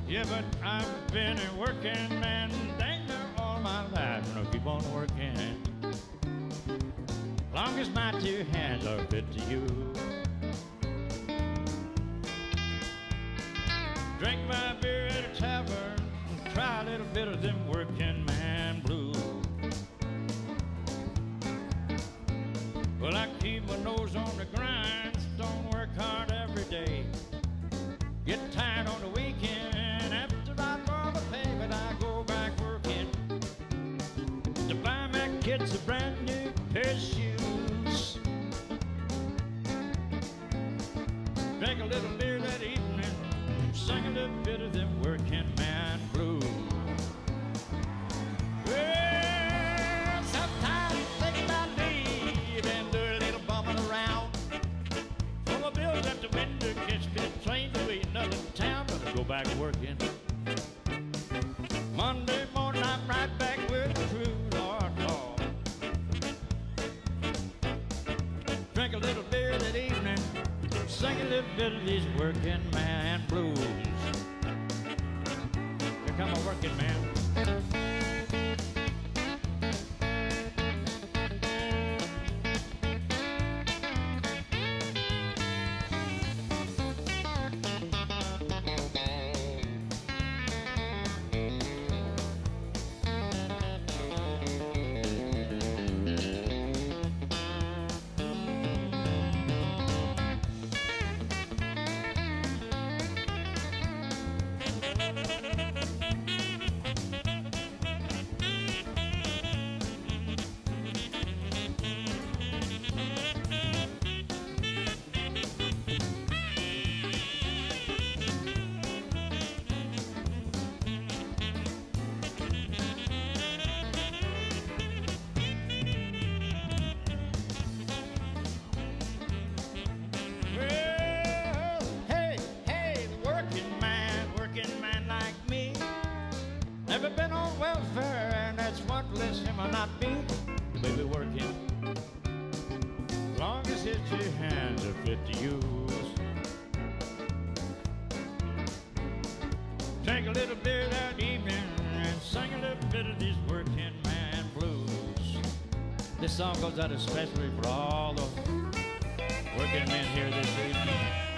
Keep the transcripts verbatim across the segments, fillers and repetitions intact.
Yeah, but I've been a working man dang near all my life, and I'll keep on working. Long as my two hands are fit to use. Drink my beer at a tavern and try a little bit of them working man blues. Well, I keep my nose on the grind, don't work hard every day. Get tired on the weekend after I borrow the pay, but I go back working to buy my kids a brand new pair of shoes. Drink a little beer that evening, sing a little bit of them working man blues. Well, sometimes I think about leaving, do a little bumming around. Throw my bills out the window, catch me a train to another town, but I go back working. Monday morning, I'm right back with the crew, Lord, Lord. Drink a little beer that evening, sing a little bit of these working man blues. Here come a working man. Never been on welfare, and that's what lets him or not be. The baby working, long as his two hands are fit to use. Drink a little beer that evening and sing a little bit of these working man blues. This song goes out especially for all the working men here this evening.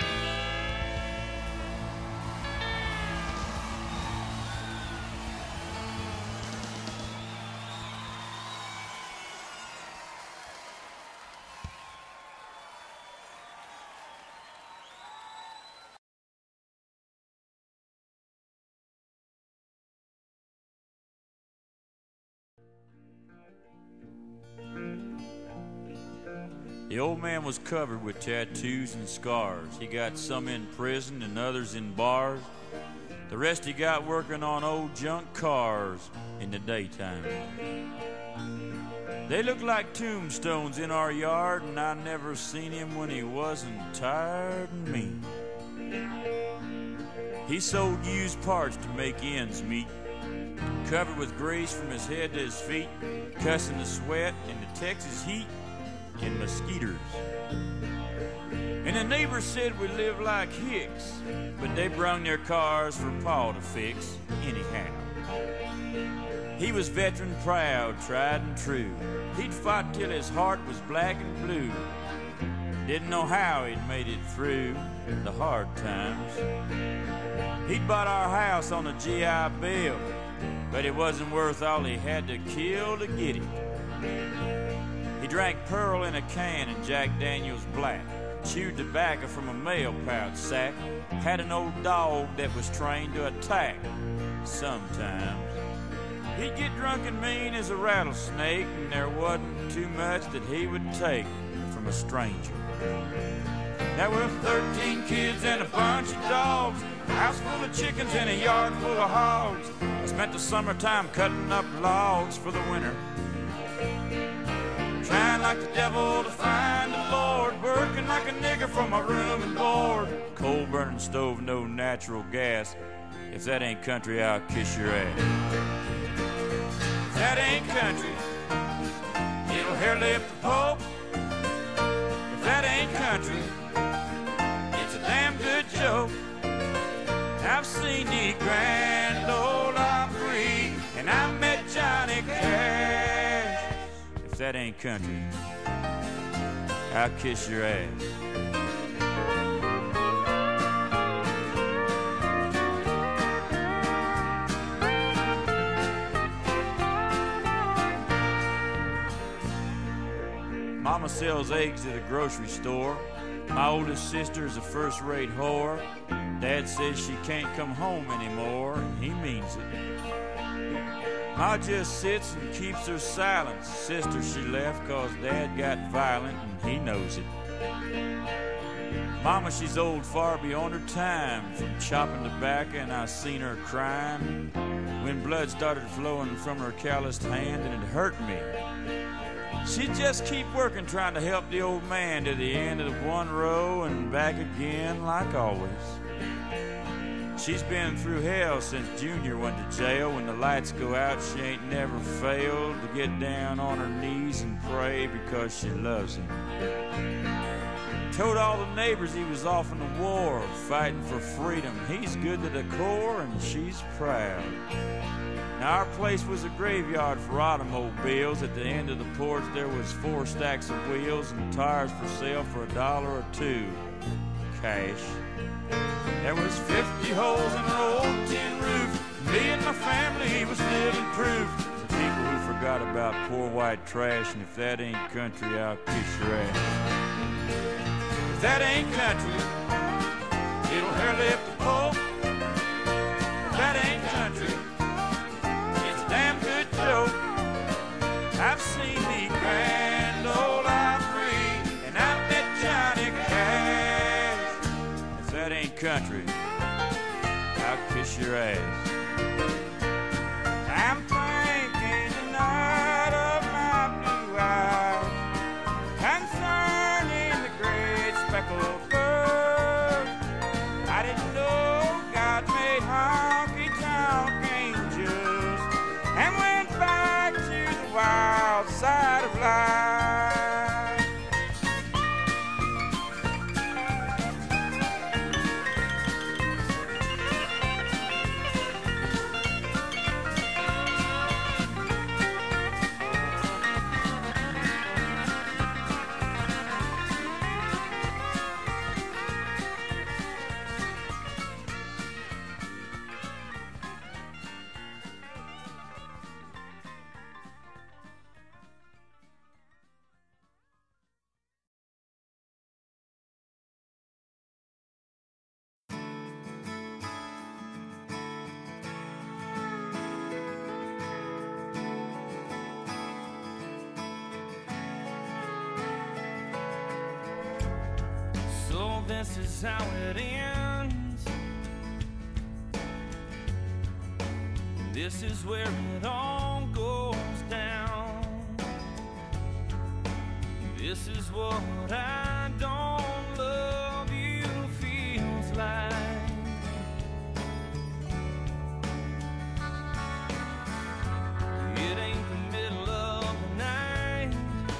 The old man was covered with tattoos and scars. He got some in prison and others in bars. The rest he got working on old junk cars in the daytime. They look like tombstones in our yard, and I never seen him when he wasn't tired and mean. He sold used parts to make ends meet, covered with grease from his head to his feet, cussing the sweat in the Texas heat and mosquitoes. And the neighbors said we live like hicks, but they brung their cars for Pa to fix anyhow. He was veteran proud, tried and true. He'd fought till his heart was black and blue. Didn't know how he'd made it through the hard times. He'd bought our house on a G I Bill, but it wasn't worth all he had to kill to get it. He drank Pearl in a can and Jack Daniels Black, chewed tobacco from a mail pouch sack, had an old dog that was trained to attack sometimes. He'd get drunk and mean as a rattlesnake, and there wasn't too much that he would take from a stranger. There were thirteen kids and a bunch of dogs, a house full of chickens and a yard full of hogs. I spent the summertime cutting up logs for the winter, trying like the devil to find the Lord, working like a nigger for my room and board. Coal burning stove, no natural gas. If that ain't country, I'll kiss your ass. If that ain't country, it'll hair lift the Pope. If that ain't country, it's a damn good joke. I've seen the me Grand Ole Opry, and I met Johnny Cash. If that ain't country, I'll kiss your ass. Mama sells eggs at a grocery store. My oldest sister is a first-rate whore. Dad says she can't come home anymore, and he means it. Ma just sits and keeps her silence. Sister, she left 'cause Dad got violent, and he knows it. Mama, she's old far beyond her time, from chopping tobacco, and I seen her crying when blood started flowing from her calloused hand, and it hurt me. She'd just keep working, trying to help the old man to the end of one row and back again, like always. She's been through hell since Junior went to jail. When the lights go out, she ain't never failed to get down on her knees and pray because she loves him. Told all the neighbors he was off in the war, fighting for freedom. He's good to the core, and she's proud. Now, our place was a graveyard for automobiles. At the end of the porch, there was four stacks of wheels and tires for sale for a dollar or two. Cash. There was fifty holes in an old tin roof. Me and my family was living proof. The people who forgot about poor white trash, and if that ain't country, I'll kiss your ass. If that ain't country, it'll hardly lift the pole. If that ain't country, damn good joke. I've seen the Grand Ole Opry, and I've met Johnny Cash. If that ain't country, I'll kiss your ass. I'm thinking tonight of my blue eyes concerning the great speckled bird. I didn't know God made honky-tonk angels and went back to the wild side of life. This is how it ends. This is where it all goes down. This is what I don't love you feels like. It ain't the middle of the night,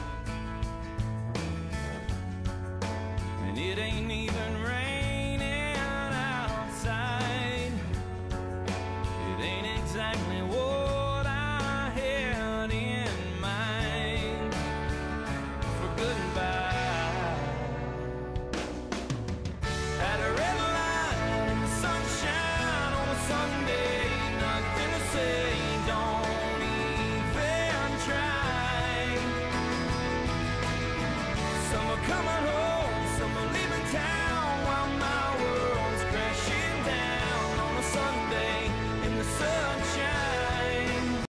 and it ain't even raining outside. It ain't exactly what I had in mind for goodbye. At a red light in the sunshine on a Sunday, nothing to say, don't even try. Some are coming home, some are leaving town.